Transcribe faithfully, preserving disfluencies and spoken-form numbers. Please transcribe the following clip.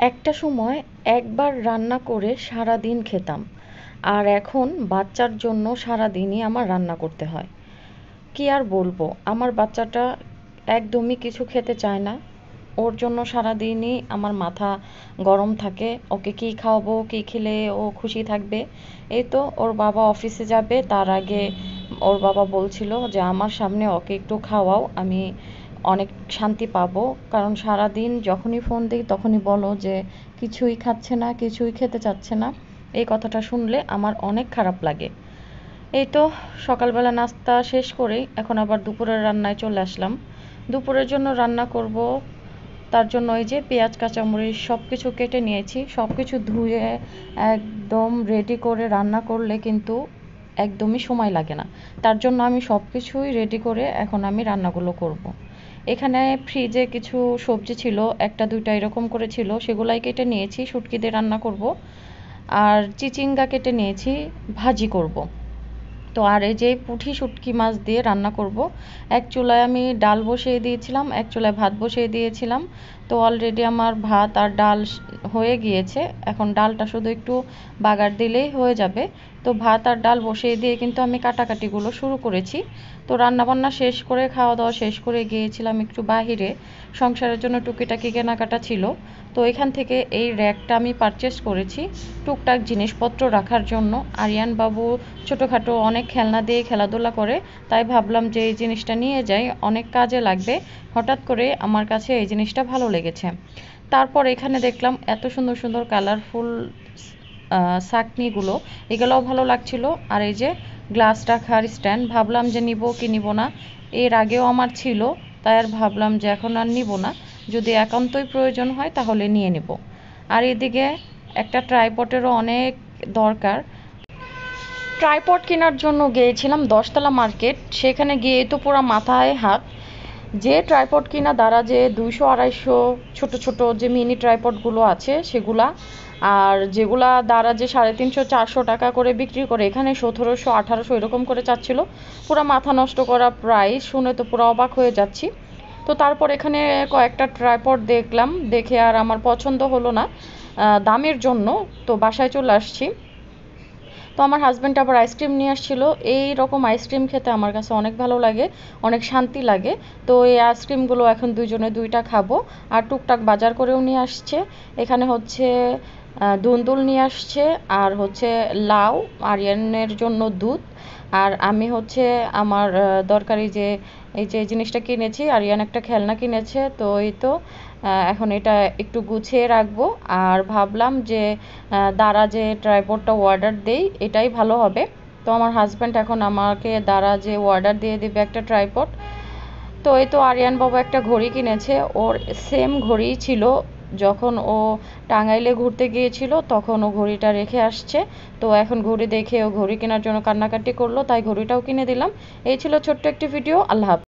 একটা সময় একবার রান্না করে সারাদিন খেতাম, আর এখন বাচ্চার জন্য সারাদিনই আমার রান্না করতে হয়। কি আর বলবো, আমার বাচ্চাটা একদমই কিছু খেতে চায় না। ওর জন্য সারাদিনই আমার মাথা গরম থাকে, ওকে কী খাওয়াবো, কী খেলে ও খুশি থাকবে। এই তো ওর বাবা অফিসে যাবে তার আগে ওর বাবা বলছিল যে আমার সামনে ওকে একটু খাওয়াও, আমি অনেক শান্তি পাবো। কারণ সারাদিন যখনই ফোন দিই তখনই বলো যে কিছুই খাচ্ছে না, কিছুই খেতে চাচ্ছে না। এই কথাটা শুনলে আমার অনেক খারাপ লাগে। এই তো সকালবেলা নাস্তা শেষ করেই এখন আবার দুপুরের রান্নায় চলে আসলাম। দুপুরের জন্য রান্না করব, তার জন্য এই যে পেঁয়াজ কাঁচামরিচ সব কিছু কেটে নিয়েছি। সব কিছু ধুয়ে একদম রেডি করে রান্না করলে কিন্তু একদমই সময় লাগে না। তার জন্য আমি সব কিছুই রেডি করে এখন আমি রান্নাগুলো করব। এখানে ফ্রিজে কিছু সবজি ছিল, একটা দুইটা এরকম করে ছিল, সেগুলাই কেটে নিয়েছি, শুটকি দিয়ে রান্না করব। আর চিচিঙ্গা কেটে নিয়েছি, ভাজি করব। তো আর এই যে পুঁটি শুটকি মাছ দিয়ে রান্না করব। এক চুলায় আমি ডাল বসিয়ে দিয়েছিলাম, এক চুলায় ভাত বসিয়ে দিয়েছিলাম। তো অলরেডি আমার ভাত আর ডাল হয়ে গিয়েছে, এখন ডালটা শুধু একটু বাগার দিলেই হয়ে যাবে। তো ভাত আর ডাল বসিয়ে দিয়ে কিন্তু আমি কাটাকাটিগুলো শুরু করেছি। তো রান্নাবান্না শেষ করে খাওয়া দাওয়া শেষ করে গিয়েছিলাম একটু বাহিরে, সংসারের জন্য টুকিটাকি কেনাকাটা ছিল। তো এখান থেকে এই র্যাকটা আমি পারচেস করেছি টুকটাক জিনিসপত্র রাখার জন্য। আরিয়ান বাবু ছোটোখাটো অনেক খেলনা দিয়ে খেলাধুলা করে, তাই ভাবলাম যে এই জিনিসটা নিয়ে যাই, অনেক কাজে লাগবে। হঠাৎ করে আমার কাছে এই জিনিসটা ভালো লেগেছে। তারপর এখানে দেখলাম এত সুন্দর সুন্দর কালারফুল চাকনিগুলো, এগুলোও ভালো লাগছিল। আর এই যে গ্লাস রাখার স্ট্যান্ড, ভাবলাম যে নিব কি নিব না, এর আগেও আমার ছিল, তাই আর ভাবলাম যে এখন আর নিব না, যদি একান্তই প্রয়োজন হয় তাহলে নিয়ে নেব। আর এদিকে একটা ট্রাইপডেরও অনেক দরকার। ট্রাইপড কেনার জন্য গিয়েছিলাম দশতলা মার্কেট, সেখানে গিয়ে তো পুরো মাথায় হাত। যে ট্রাইপড কিনা দ্বারা যে দুইশো আড়াইশো ছোট ছোট যে মিনি ট্রাইপডগুলো আছে সেগুলা, আর যেগুলা দ্বারা যে সাড়ে তিনশো চারশো টাকা করে বিক্রি করে, এখানে সতেরোশো আঠারোশো এরকম করে চাচ্ছিল। পুরো মাথা নষ্ট করা প্রাইস, শুনে তো পুরো অবাক হয়ে যাচ্ছি। তো তারপর এখানে কয়েকটা ট্রাইপড দেখলাম, দেখে আর আমার পছন্দ হলো না দামের জন্য, তো বাসায় চলে আসছি। তো আমার হাজব্যান্ড আবার আইসক্রিম নিয়ে আসছিল, এই রকম আইসক্রিম খেতে আমার কাছে অনেক ভালো লাগে, অনেক শান্তি লাগে। তো এই আইসক্রিমগুলো এখন দুইজনে দুইটা খাবো। আর টুকটাক বাজার করেও নিয়ে আসছে, এখানে হচ্ছে দুন্দুল নিয়ে আসছে, আর হচ্ছে লাউ, আরিয়ানের জন্য দুধ, আর আমি হচ্ছে আমার দরকারি যে এই যে জিনিসটা কিনেছি, আরিয়ান একটা খেলনা কিনেছে, তো এই তো এখন এটা একটু গুছিয়ে রাখবো। আর ভাবলাম যে দ্বারা যে ট্রাইপডটা অর্ডার দেই এটাই ভালো হবে। তো আমার হাজব্যান্ড এখন আমাকে দ্বারা যে অর্ডার দিয়ে দেবে একটা ট্রাইপড। তো এই তো আরিয়ান বাবু একটা ঘড়ি কিনেছে, ওর সেম ঘড়ি ছিল যখন ও টাঙ্গাইলে ঘুরতে গিয়েছিল, তখন ও ঘড়িটা রেখে আসছে। তো এখন ঘড়ি দেখে ও ঘড়ি কেনার জন্য কান্নাকাটি করলো, তাই ঘড়িটাও কিনে দিলাম। এই ছিল ছোট্ট একটি ভিডিও। আল্লাহ হাফেজ।